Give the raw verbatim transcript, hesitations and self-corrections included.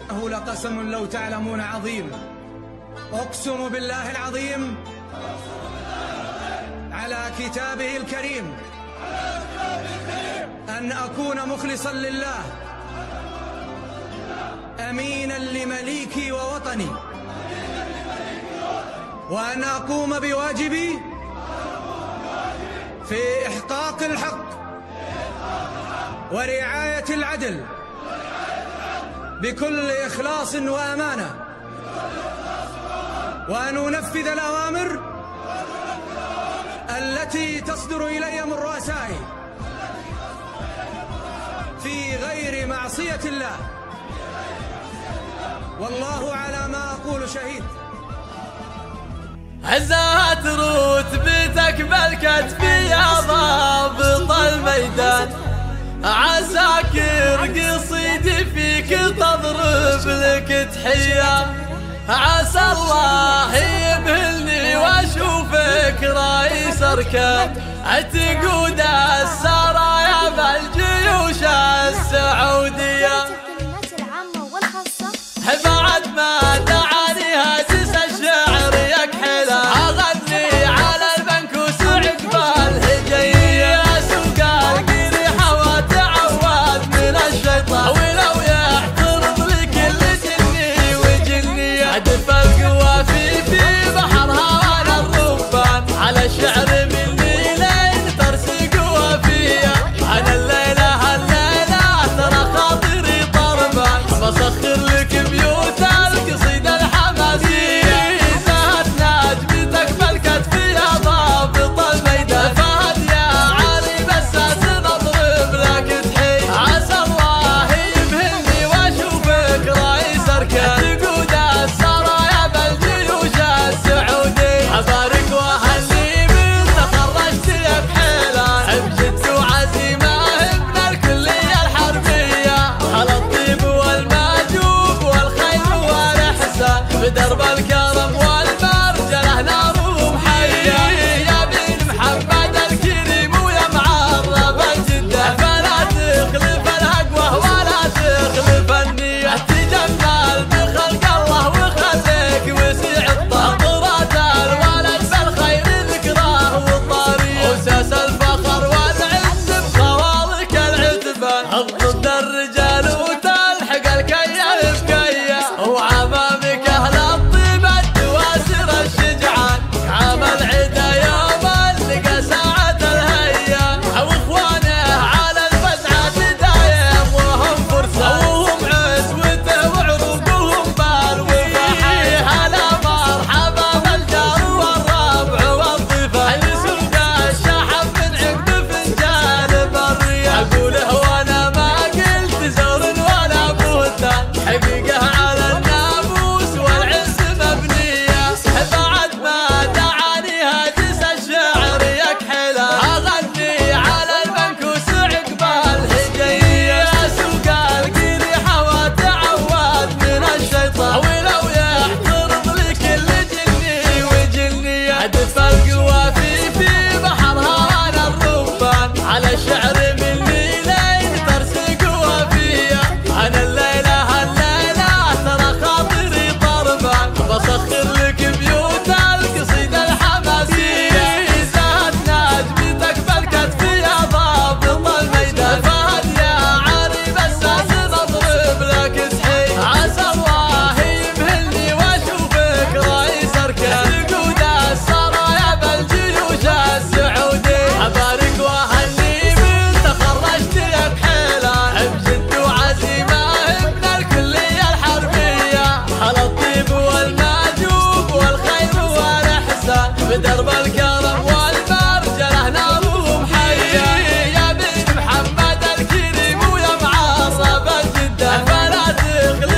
إنه لقسم لو تعلمون عظيم. أقسم بالله العظيم على كتابه الكريم أن أكون مخلصا لله أمينا لمليكي ووطني، وأن أقوم بواجبي في إحقاق الحق ورعاية العدل بكل إخلاص وأمانة، وأن أنفذ الأوامر التي تصدر إلي من رؤسائي في غير معصية الله، والله على ما أقول شهيد. عزات رتبتك بالكتف يا ضابط الميدان، عساكر قصيدي فيك تضرب لك تحية، عسى الله يبهلني واشوفك رئيس اركان تقود السرايا بالجيوش السعودية. بعد ما دعاني هاجس الشعر يكحله، اغني على البنكوس عقبال هجيه، سوق القريحه وتعوذ من الشيطان، ولو يعترض لكل جني وجنيه، ادف القوافي في بحرها وانا الربان، على الشعر مني لين ترسي قوافيه، انا الليله الليله ترى خاطري طربان، بسخر لك بيوت القصيدة الحماسية، زهت نجمتك بالكتف يا ضابط الميدان، فهد يا علي بساس نضرب لك تحية، عسى الله يبهلني واشوفك رئيس اركان تقود السرايا بالجيوش السعودية، ابارك واهني من تخرجت يا بحيلان، بجد وعزيمة ابن الكلية الحربية، على الطيب والماجوب والخير والإحسان، بدرب الكرم والمرجله نار ومحية، يا بن محمد الكريم ويا معرب الجدة، فلا تخلف الهقوة ولا تخلف النية، تجمل بخلق الله وخليك وسيع الطاقرات، الولد بالخير ذكراه والطارية، وساس الفخر والعز بخوالك العتبان، ضد الرجال وتلحق الكيا بكيا، وعمامك اهل الطيب الدواسر الشجعان، عمل عدا يوم لقى ساعة الهيا، واخوانه على الفزعة دايم وهم فرسان، وهم عزوته وعروقهم بالوفاحي، هلا مرحبا بالجار والربع والضيفان، لسوق الشحم من عقب فنجان بالريان، اقوله وانا ما قلت زور ولا بهتان، حقيقة على الناموس والعز مبنية، بعد ما دعاني هاجس الشعر يكحله، اغني على البنكوس عقبال هجيه، سوق القريحه وتعوذ من الشيطان، ولو يعترض لكل جني وجنيه، ادف القوافي في بحرها وانا الربان، على الشعر مني لين ترسي قوافيه، انا الليله الليله ترى خاطري طربان، بسخر لك بيوت القصيدة الحماسية، زهت نجمتك بالكتف يا ضابط الميدان، فهد يا علي بساس نضرب لك تحية، عسى الله يبهلني واشوفك رئيس اركان تقود السرايا بالجيوش السعودية، ابارك واهني من تخرجت يا بحيلان، بجد وعزيمة ابن الكلية الحربية، على الطيب والماجوب والخير والإحسان، بدرب الكرم والمرجله نار ومحية، يا بن محمد الكريم ويا معرب الجدة، فلا تخلف